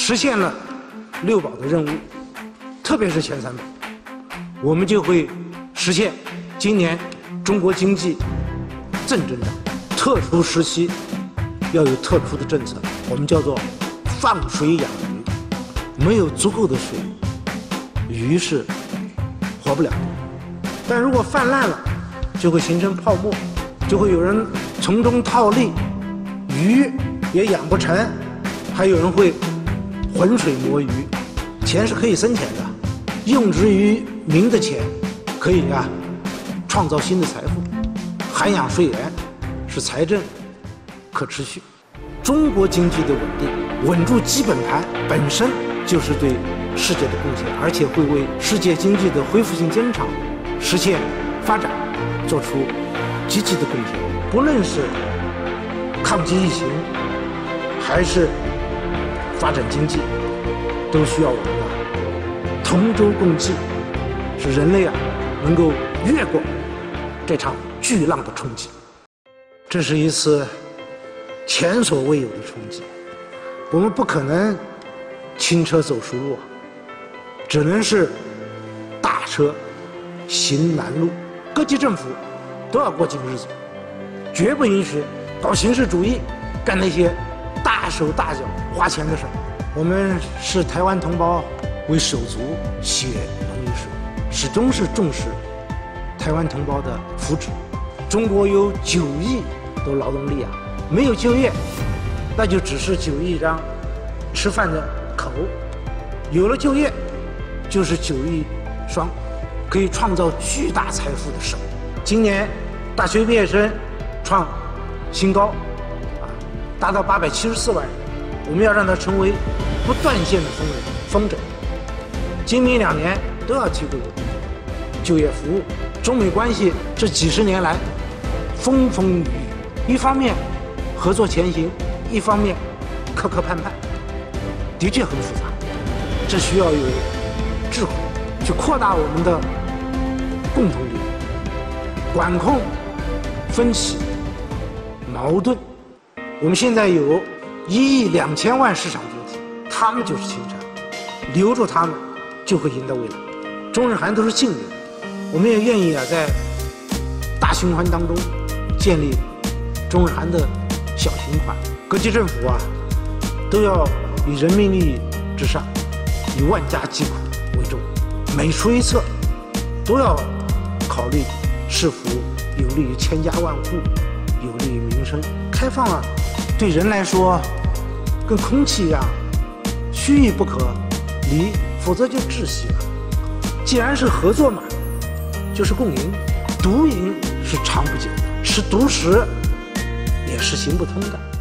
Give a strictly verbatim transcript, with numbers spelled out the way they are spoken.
实现了六保的任务，特别是前三保，我们就会实现今年中国经济正增长。特殊时期要有特殊的政策，我们叫做放水养鱼。没有足够的水，鱼是活不了的。但如果泛滥了，就会形成泡沫，就会有人从中套利，鱼也养不成，还有人会浑水摸鱼。钱是可以生钱的，用之于民的钱可以啊创造新的财富，涵养税源，使财政可持续。中国经济的稳定，稳住基本盘本身就是对世界的贡献，而且会为世界经济的恢复性增长、实现发展做出积极的贡献。不论是抗击疫情，还是发展经济，都需要我们啊同舟共济，使人类啊能够越过这场巨浪的冲击。这是一次前所未有的冲击，我们不可能轻车走熟路，只能是大车行难路。各级政府都要过紧日子，绝不允许搞形式主义，干那些大手大脚花钱的事儿。我们视台湾同胞为手足，血浓于水，始终是重视台湾同胞的福祉。中国有九亿的劳动力啊，没有就业，那就只是九亿张吃饭的口；有了就业，就是九亿双可以创造巨大财富的手。今年大学毕业生创新高，啊，达到八百七十四万人。我们要让它成为不断线的丰人风筝。今明两年都要提供就业服务。中美关系这几十年来风风雨雨，一方面合作前行，一方面磕磕绊绊，的确很复杂。这需要有智慧去扩大我们的共同利益，管控分歧矛盾。我们现在有一亿两千万市场主体，他们就是青山，留住他们就会赢得未来。中日韩都是近邻，我们也愿意啊在大循环当中建立中日韩的小循环。各级政府啊都要以人民利益至上，以万家疾苦为重，每出一策都要考虑是否有利于千家万户，有利于民生。开放啊对人来说跟空气一样虚亦不可离，否则就窒息了。既然是合作嘛，就是共赢，独赢是长不久的，吃独食也是行不通的。